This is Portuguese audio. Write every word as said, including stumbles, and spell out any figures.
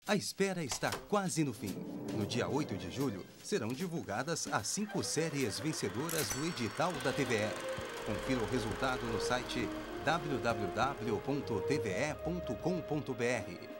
A espera está quase no fim. No dia oito de julho, serão divulgadas as cinco séries vencedoras do edital da T V E. Confira o resultado no site w w w ponto t v e ponto com ponto b r.